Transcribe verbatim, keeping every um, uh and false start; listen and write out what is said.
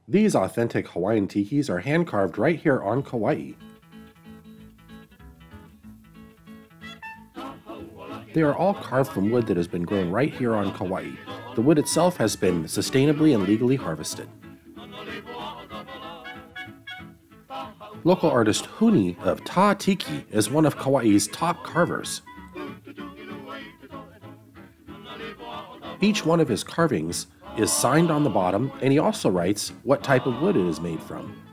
These authentic Hawaiian tikis are hand-carved right here on Kauai. They are all carved from wood that has been grown right here on Kauai. The wood itself has been sustainably and legally harvested. Local artist Huni of Tiki is one of Kauai's top carvers. Each one of his carvings is signed on the bottom, and he also writes what type of wood it is made from.